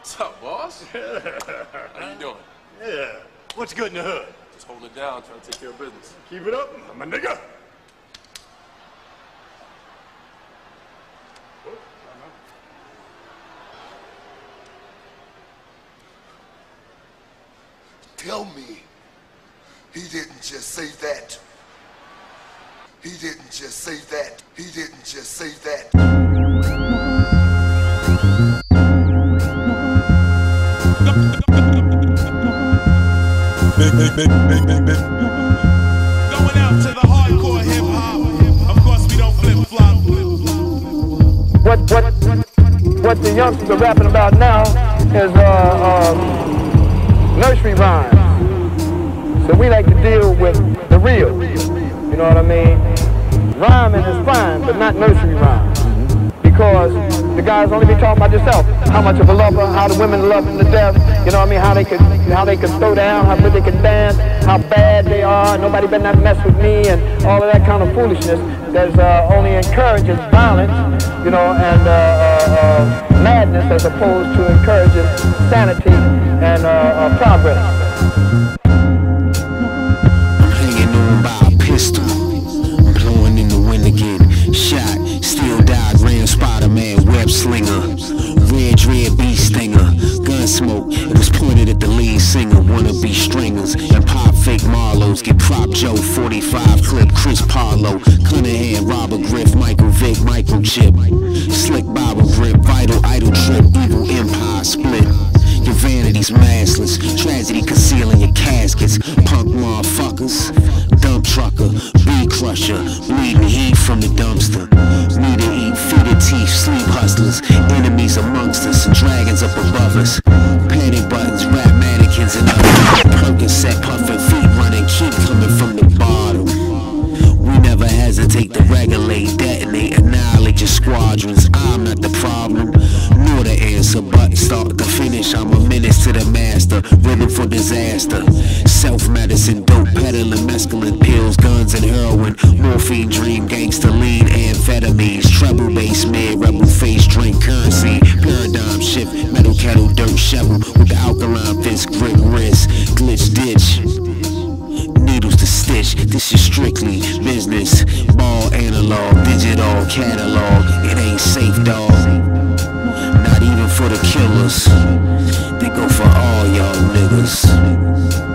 What's up, boss? How you doing? Yeah. What's good in the hood? Just holding it down, trying to take care of business. Keep it up, my nigga. Tell me, he didn't just say that. He didn't just say that. He didn't just say that. Big. Going out to the hardcore hip hop. Of course, we don't flip flop. What the youngsters are rapping about now is nursery rhymes. So we like to deal with the real. You know what I mean? Rhyming is fine, but not nursery rhymes. Because the guys only be talking about yourself. How much of a lover, how the women love them to death. You know what I mean? How they could throw down, how good they can dance, how bad they are. Nobody better not mess with me, and all of that kind of foolishness that only encourages violence, you know, and madness as opposed to encouraging sanity and progress. I'm hanging on by a pistol, blowing in the wind again. Shot, still diagram, Spider-Man, web slinger, red dread bee stinger, gun smoke. It was pointed at the lead singer. Wannabe stringers and pop fake Marlows. Get prop Joe, 45 clip, Chris Parlow, Cunningham, Robert Griff, Michael Vick, microchip, slick Bible grip, vital idol trip, evil empire split. Your vanity's massless, tragedy concealing your caskets. Punk motherfuckers, dump trucker, bee crusher, bleeding heat from the dumpster. Need to eat, fitted teeth, sleep hustlers, enemies amongst us, and dragons up above us. Panic buttons, rap mannequins, and others. Percocet puffin', feet running, keep coming from the bottom. We never hesitate to regulate, detonate, annihilate your squadrons. I'm not the problem, nor the answer, but start to finish, I'm a menace to the master, rhythm for disaster. Self-medicine, dope peddling, mescaline pills, guns and heroin, morphine, dream, gangster, lean, amphetamines, treble bass, mid, rebel face, drink, currency, paradigm shift, metal kettle, dirt shovel, with the alkaline fist, grip wrist, glitch ditch. Needles to stitch, this is strictly business. Ball analog, digital catalog. It ain't safe, dog. Not even for the killers. They go for all y'all niggas.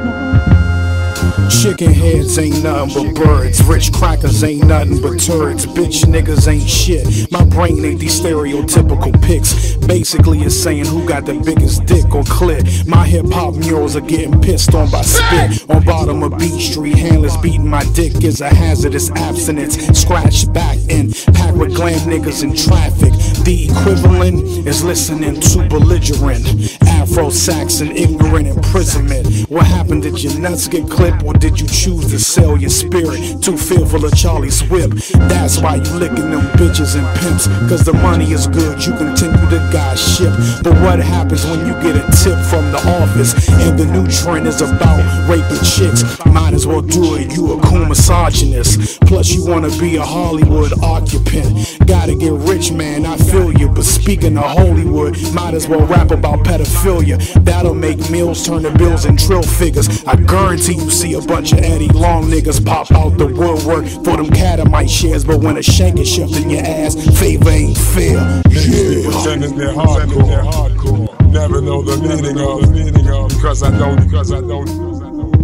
Chicken heads ain't nothing but birds. Rich crackers ain't nothing but turds. Bitch niggas ain't shit. My brain ain't these stereotypical pics. Basically it's saying who got the biggest dick or clit. My hip hop murals are getting pissed on by spit. On bottom of Beach Street, handless beating my dick is a hazardous abstinence. Scratched back and packed with glam niggas in traffic. The equivalent is listening to belligerent Afro-Saxon ignorant imprisonment. What happened? Did your nuts get clipped, or did you choose to sell your spirit? Too fearful of Charlie's whip. That's why you licking them bitches and pimps, cause the money is good, you continue to guide ship. But what happens when you get a tip from the office and the new trend is about raping chicks? Might as well do it, you a cool misogynist. Plus you wanna be a Hollywood occupant. Gotta get rich, man, I feel you. But speaking of Hollywood, might as well rap about pedophilia. That'll make meals turn to bills and trill figures. I guarantee you see a bunch of Eddie Long niggas pop out the woodwork for them catamite shares. But when a shank is shoved in your ass, favor ain't fair. Niggas pretending they're hardcore. Never know the meaning of because I don't.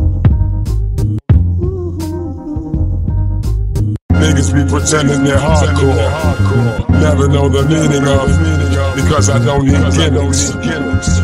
Niggas be pretending they're hardcore. Never know the meaning of because I don't need gimmicks.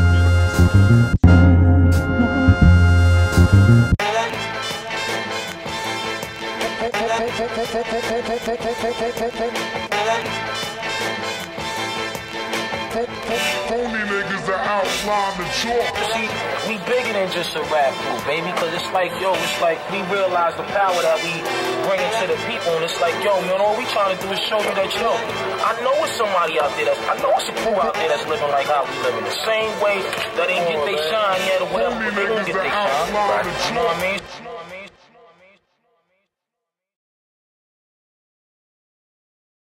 Phony niggas that outline the chalk. See, we bigger than just a rap group, baby, cause it's like, yo, it's like we realize the power that we bring to the people, and it's like, yo, man, all we trying to do is show you that, yo, I know it's somebody out there I know it's a crew out there that's living like how we live in the same way that they get they shine yet or whatever, but they don't get they shine, right? You know what I mean?